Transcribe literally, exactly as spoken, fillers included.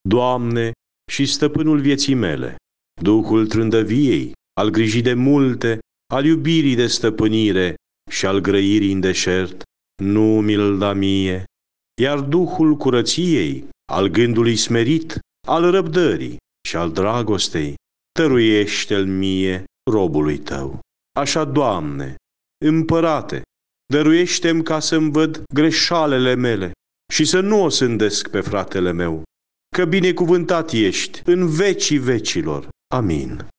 Doamne, și stăpânul vieții mele, Duhul trândăviei, al grijii de multe, al iubirii de stăpânire și al grăirii în deșert, nu mi-l da mie, iar Duhul curăției, al gândului smerit, al răbdării și al dragostei, tăruiește-l mie, robului tău. Așa, Doamne, Împărate, dăruiește-mi ca să-mi văd greșalele mele și să nu o sândesc pe fratele meu, că binecuvântat ești în vecii vecilor. Amin.